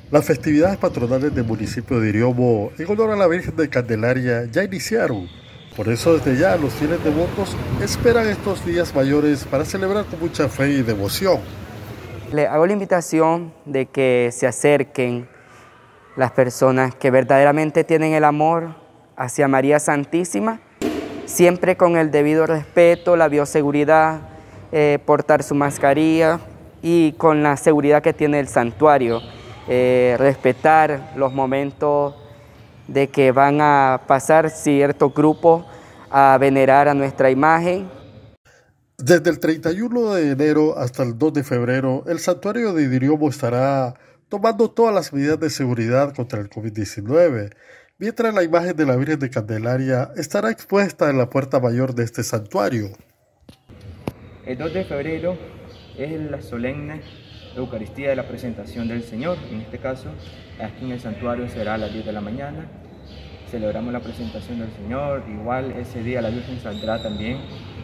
Las festividades patronales del municipio de Iriomo en honor a la Virgen de Candelaria ya iniciaron. Por eso desde ya los fieles devotos esperan estos días mayores para celebrar con mucha fe y devoción. Le hago la invitación de que se acerquen las personas que verdaderamente tienen el amor hacia María Santísima, siempre con el debido respeto, la bioseguridad, portar su mascarilla y con la seguridad que tiene el santuario, respetar los momentos de que van a pasar ciertos grupos a venerar a nuestra imagen. Desde el 31 de enero hasta el 2 de febrero, el santuario de Iriomo estará tomando todas las medidas de seguridad contra el COVID-19, mientras la imagen de la Virgen de Candelaria estará expuesta en la puerta mayor de este santuario. El 2 de febrero es la solemne Eucaristía de la presentación del Señor. En este caso, aquí en el santuario será a las 10 de la mañana. Celebramos la presentación del Señor. Igual ese día la Virgen saldrá también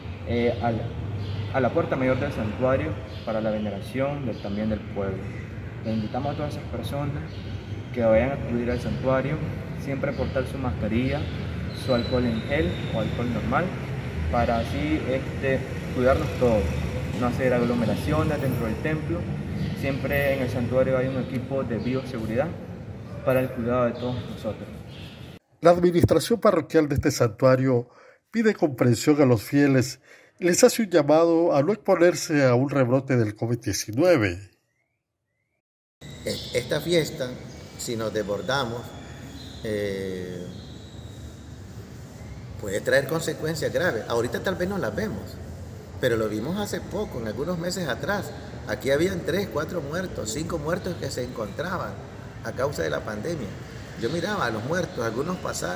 a la puerta mayor del santuario para la veneración también del pueblo. Le invitamos a todas esas personas que vayan a acudir al santuario, siempre portar su mascarilla, su alcohol en gel o alcohol normal, para así cuidarnos todos, no hacer aglomeraciones dentro del templo. Siempre en el santuario hay un equipo de bioseguridad para el cuidado de todos nosotros. La administración parroquial de este santuario pide comprensión a los fieles y les hace un llamado a no exponerse a un rebrote del COVID-19. Esta fiesta, si nos desbordamos, puede traer consecuencias graves. Ahorita tal vez no las vemos, pero lo vimos hace poco, en algunos meses atrás. Aquí habían 3, 4 muertos, 5 muertos que se encontraban a causa de la pandemia. Yo miraba a los muertos, algunos pasar.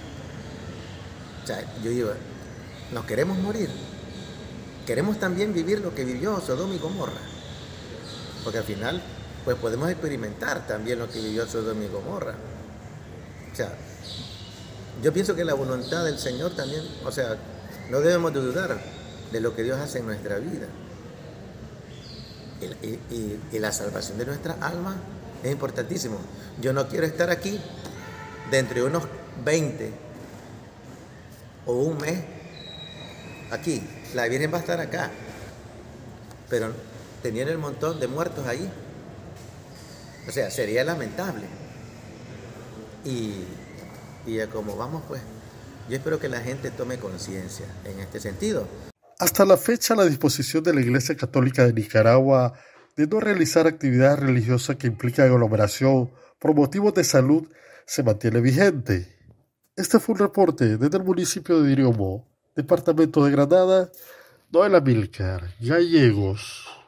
O sea, yo digo, ¿nos queremos morir? Queremos también vivir lo que vivió Sodoma y Gomorra. Porque al final, pues podemos experimentar también lo que vivió Sodoma y Gomorra. O sea, yo pienso que la voluntad del Señor también, o sea, no debemos de dudar de lo que Dios hace en nuestra vida. Y la salvación de nuestra alma es importantísimo. Yo no quiero estar aquí dentro de unos 20 o un mes aquí. La Virgen va a estar acá, pero teniendo el montón de muertos ahí, o sea, sería lamentable. Y como vamos, pues, yo espero que la gente tome conciencia en este sentido. Hasta la fecha, la disposición de la Iglesia Católica de Nicaragua de no realizar actividades religiosas que implican aglomeración por motivos de salud se mantiene vigente. Este fue un reporte desde el municipio de Iriomo, departamento de Granada, Noel Amílcar Gallegos.